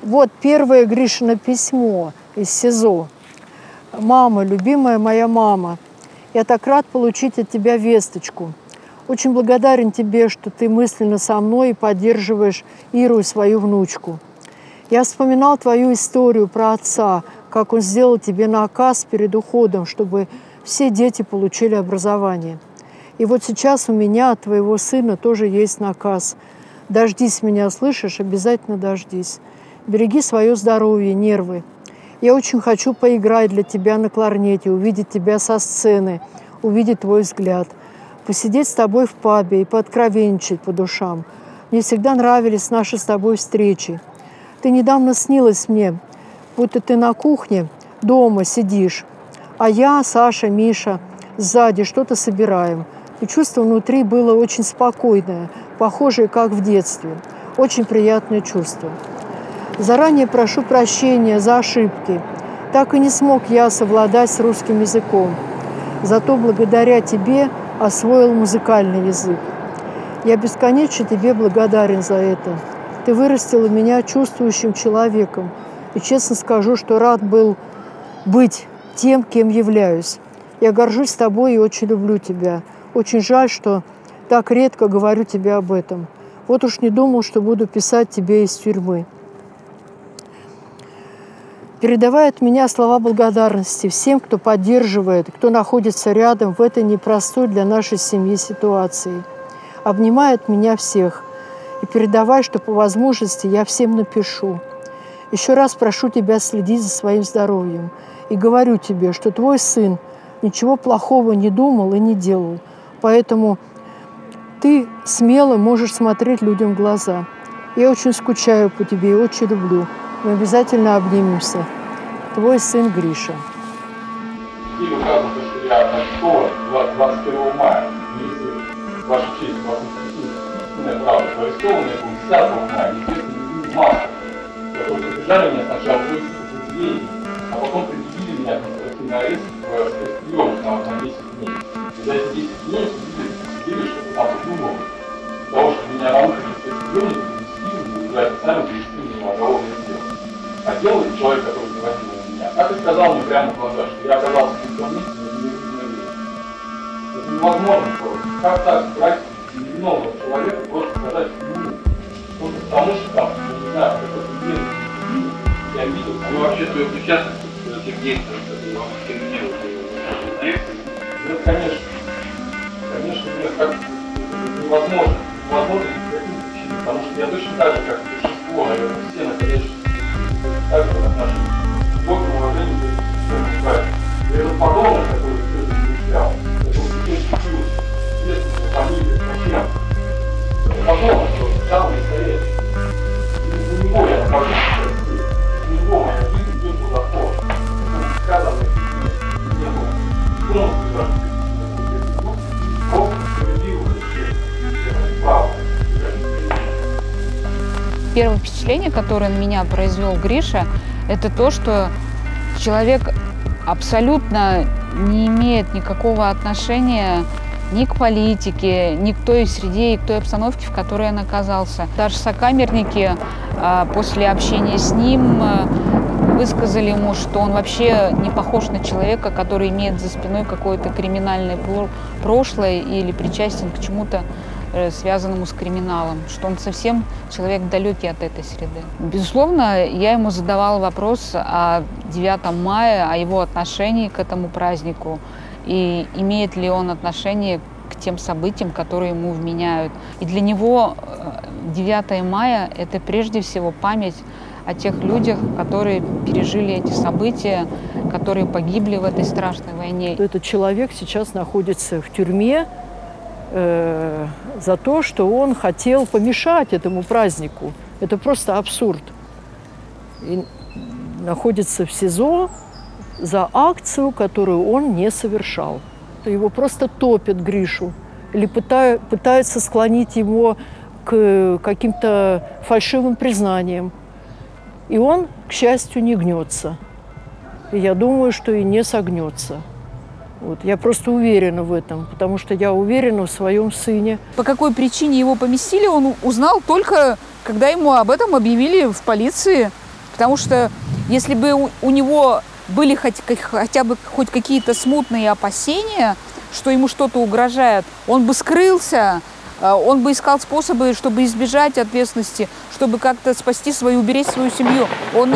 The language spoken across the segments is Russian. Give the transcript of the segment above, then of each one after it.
Вот первое Гришино письмо из СИЗО. «Мама, любимая моя мама, я так рад получить от тебя весточку. Очень благодарен тебе, что ты мысленно со мной и поддерживаешь Иру и свою внучку. Я вспоминал твою историю про отца, как он сделал тебе наказ перед уходом, чтобы все дети получили образование. И вот сейчас у меня от твоего сына тоже есть наказ. Дождись меня, слышишь? Обязательно дождись. Береги свое здоровье, нервы. Я очень хочу поиграть для тебя на кларнете, увидеть тебя со сцены, увидеть твой взгляд, посидеть с тобой в пабе и пооткровенничать по душам. Мне всегда нравились наши с тобой встречи. Ты недавно снилась мне, будто ты на кухне дома сидишь, а я, Саша, Миша сзади что-то собираем. И чувство внутри было очень спокойное, похожее, как в детстве. Очень приятное чувство. Заранее прошу прощения за ошибки. Так и не смог я совладать с русским языком. Зато благодаря тебе освоил музыкальный язык. Я бесконечно тебе благодарен за это. Ты вырастила меня чувствующим человеком. И честно скажу, что рад был быть тем, кем являюсь. Я горжусь тобой и очень люблю тебя. Очень жаль, что так редко говорю тебе об этом. Вот уж не думал, что буду писать тебе из тюрьмы. Передавай от меня слова благодарности всем, кто поддерживает, кто находится рядом в этой непростой для нашей семьи ситуации. Обнимай от меня всех и передавай, что по возможности я всем напишу. Еще раз прошу тебя следить за своим здоровьем. И говорю тебе, что твой сын ничего плохого не думал и не делал. Поэтому ты смело можешь смотреть людям в глаза. Я очень скучаю по тебе и очень люблю. Мы обязательно обнимемся. Твой сын Гриша. И указано, что я арестован 21 мая. Ваша честь, вас истинная правда. Арестованный был 10 мая, неизвестный Маска, который задержали меня сначала в 8 подразделений, а потом предъявили меня в административный арест в спецприем на 10 дней. И за эти 10 дней судили, что ты там придумал. Для того, чтобы меня на выходе из спецприема перевести, уже официально перевести меня в уголовное дело. А делал человек, который заводил меня, так и сказал мне прямо в глаза, что я оказался в том месте, но не время. Это невозможно просто. Как так брать невиновного человека, просто сказать ему, только потому что там, не знаю, какой-то мир, я видел. Вы вообще свою причастность к тех действиям, которые вам инкриминируют, знаете? Нет, конечно. Конечно, нет, как невозможно. Невозможно по каким причинам. Потому что я точно так же, как большинство, наверное, все находящиеся так же отношения. Глубокое уважение к всем правильно. И этот подобный, который все это изучал, это студенческий плюс, детство, фамилия, зачем? Это подобный, что самый настоящий. У него я нахожусь сейчас здесь. У него моя жизнь идет в заход. Сказано, не было. Кто он сказал? Просто справедливое решение. Правда. Первое впечатление, которое на меня произвел Гриша, это то, что человек абсолютно не имеет никакого отношения ни к политике, ни к той среде и к той обстановке, в которой он оказался. Даже сокамерники после общения с ним высказали ему, что он вообще не похож на человека, который имеет за спиной какое-то криминальное прошлое или причастен к чему-то связанному с криминалом, что он совсем человек далекий от этой среды. Безусловно, я ему задавала вопрос о 9 мая, о его отношении к этому празднику и имеет ли он отношение к тем событиям, которые ему вменяют. И для него 9 мая – это прежде всего память о тех людях, которые пережили эти события, которые погибли в этой страшной войне. Этот человек сейчас находится в тюрьме за то, что он хотел помешать этому празднику. Это просто абсурд. И находится в СИЗО за акцию, которую он не совершал. Его просто топят, Гришу, или пытаются склонить его к каким-то фальшивым признаниям. И он, к счастью, не гнется. И я думаю, что и не согнется. Вот. Я просто уверена в этом, потому что я уверена в своем сыне. По какой причине его поместили, он узнал только, когда ему об этом объявили в полиции. Потому что если бы у него были хотя бы хоть какие-то смутные опасения, что ему что-то угрожает, он бы скрылся, он бы искал способы, чтобы избежать ответственности, чтобы как-то спасти уберечь свою семью. Он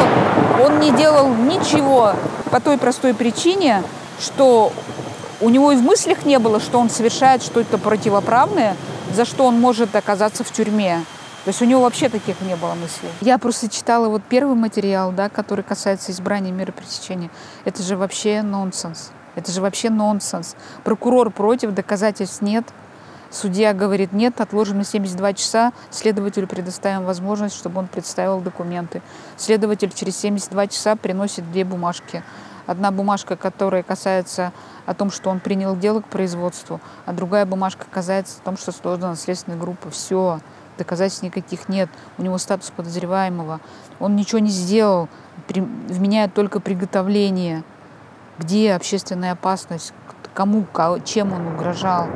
не делал ничего по той простой причине, что у него и в мыслях не было, что он совершает что-то противоправное, за что он может оказаться в тюрьме. То есть у него вообще таких не было мыслей. Я просто читала вот первый материал, да, который касается избрания меры пресечения. Это же вообще нонсенс. Это же вообще нонсенс. Прокурор против, доказательств нет. Судья говорит, нет, отложим на 72 часа, следователю предоставим возможность, чтобы он представил документы. Следователь через 72 часа приносит 2 бумажки. Одна бумажка, которая касается о том, что он принял дело к производству, а другая бумажка касается о том, что создана следственная группа. Все, доказательств никаких нет. У него статус подозреваемого. Он ничего не сделал, вменяет только приготовление. Где общественная опасность? Кому, чем он угрожал?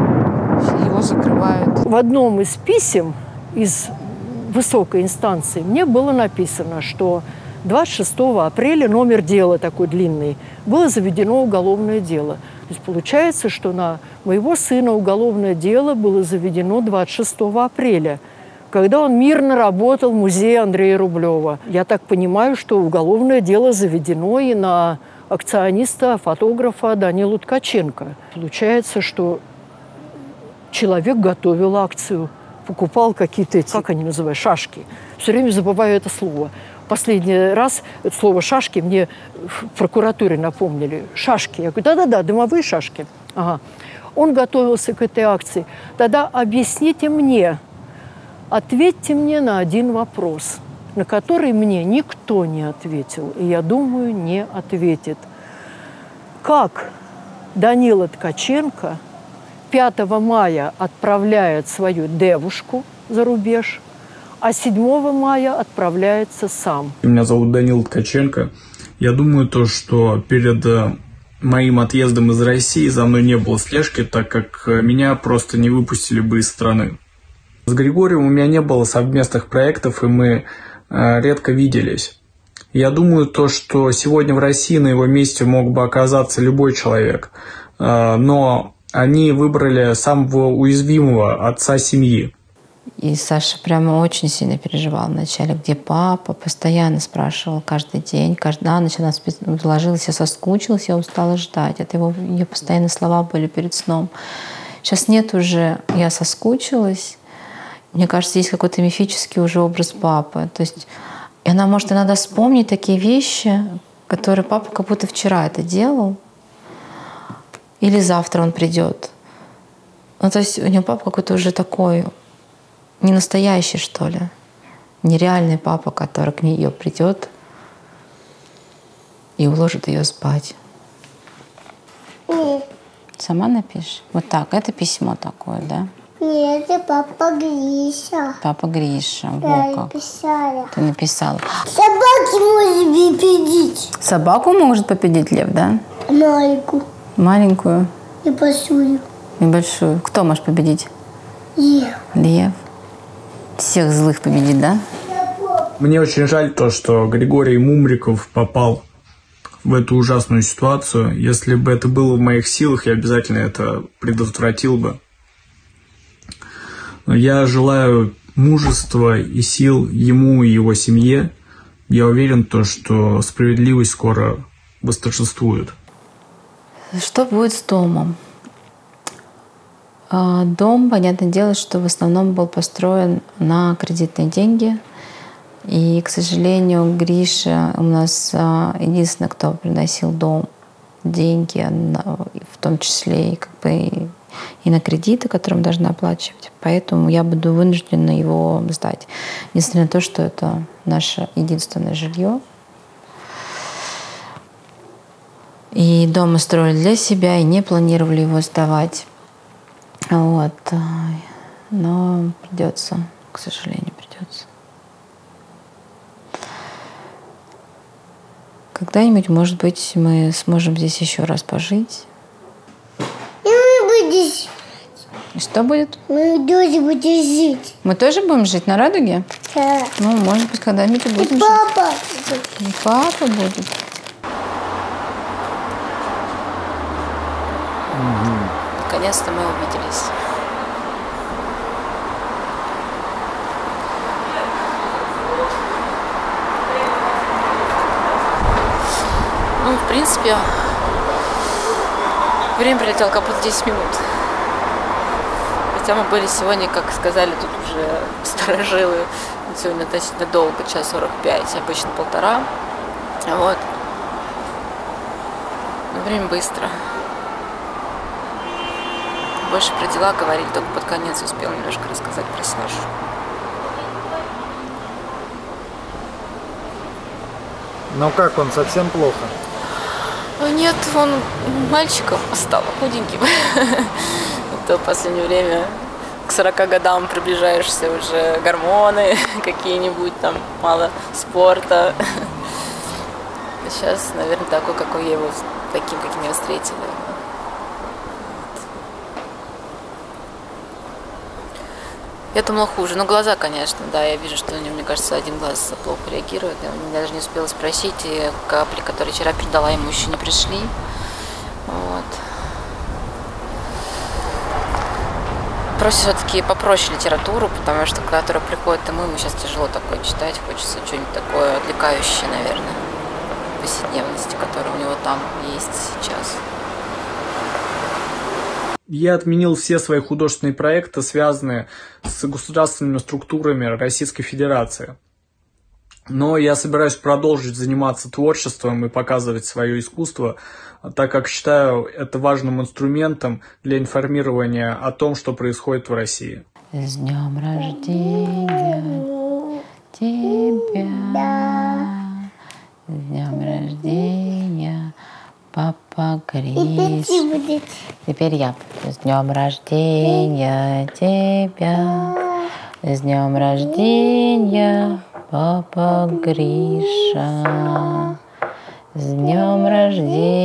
Его закрывают. В одном из писем из высокой инстанции мне было написано, что 26 апреля, номер дела такой длинный, было заведено уголовное дело. То есть получается, что на моего сына уголовное дело было заведено 26 апреля, когда он мирно работал в музее Андрея Рублева. Я так понимаю, что уголовное дело заведено и на акциониста, фотографа Данилу Ткаченко. Получается, что человек готовил акцию, покупал какие-то эти, как они называют, шашки. Все время забываю это слово. Последний раз это слово «шашки» мне в прокуратуре напомнили. Шашки. Я говорю, да-да-да, дымовые шашки. Ага. Он готовился к этой акции. Тогда объясните мне, ответьте мне на один вопрос, на который мне никто не ответил. И, я думаю, не ответит. Как Данила Ткаченко 5 мая отправляет свою девушку за рубеж, а 7 мая отправляется сам. Меня зовут Данил Ткаченко. Я думаю, что перед моим отъездом из России за мной не было слежки, так как меня просто не выпустили бы из страны. С Григорием у меня не было совместных проектов, и мы редко виделись. Я думаю, что сегодня в России на его месте мог бы оказаться любой человек, но они выбрали самого уязвимого отца семьи. И Саша прямо очень сильно переживал вначале, где папа, постоянно спрашивал каждый день, на ночь она ложилась, я соскучилась, я устала ждать. Это ее постоянные слова были перед сном. Сейчас нет уже, я соскучилась. Мне кажется, есть какой-то мифический уже образ папы. То есть она может иногда вспомнить такие вещи, которые папа как будто вчера это делал, или завтра он придет. Ну, то есть у нее папа какой-то уже такой не настоящий, что ли, нереальный папа, который к ней придет и уложит ее спать. Нет. Сама напишешь? Вот так, это письмо такое, да? Нет, это папа Гриша. Папа Гриша, Я вот как. написала. Ты написала. Собаки может победить. Собаку может победить лев, да? Маленькую Маленькую и большую. и большую. Кто может победить? Лев. Лев. Всех злых победить, да? Мне очень жаль что Григорий Мумриков попал в эту ужасную ситуацию. Если бы это было в моих силах, я обязательно это предотвратил бы. Но я желаю мужества и сил ему и его семье. Я уверен, что справедливость скоро восторжествует. Что будет с домом? Дом, понятное дело, что в основном был построен на кредитные деньги. И, к сожалению, Гриша у нас единственный, кто приносил дом, деньги, в том числе и на кредиты, которые мы должны оплачивать. Поэтому я буду вынуждена его сдать. Несмотря на то, что это наше единственное жилье. И дом мы строили для себя и не планировали его сдавать. Вот. Но придется, к сожалению, придется. Когда-нибудь, может быть, мы сможем здесь еще раз пожить. И мы будем жить. И что будет? Мы тоже будем жить. Мы тоже будем жить на Радуге? Да. Ну, может быть, когда-нибудь и будем жить. Папа. И папа будет. Наконец-то мы увиделись. Ну, в принципе, время прилетело как будто 10 минут. Хотя мы были сегодня, как сказали, тут уже старожилы. Сегодня относительно долго, 1:45, обычно 1,5. Вот. Но время быстро. Больше про дела говорили, только под конец успел немножко рассказать про Сашу. Ну как, он совсем плохо? Нет, он мальчиком стал худеньким. То в последнее время к 40 годам приближаешься, уже гормоны какие-нибудь, там мало спорта. Сейчас, наверное, такой, какой я его, таким, каким я встретила. Я думала хуже. Но глаза, конечно, да, я вижу, что у него, мне кажется, один глаз плохо реагирует. Я даже не успела спросить, и капли, которые вчера передала, ему еще не пришли. Вот. Просит все-таки попроще литературу, потому что, которая приходит ему сейчас тяжело такое читать. Хочется что-нибудь такое отвлекающее, наверное, повседневности, которая у него там есть сейчас. Я отменил все свои художественные проекты, связанные с государственными структурами Российской Федерации. Но я собираюсь продолжить заниматься творчеством и показывать свое искусство, так как считаю это важным инструментом для информирования о том, что происходит в России. С днем рождения тебя, с днем рождения, папа Гриш. Теперь я. С днем рождения тебя, с днем рождения, папа Гриша. С днем рождения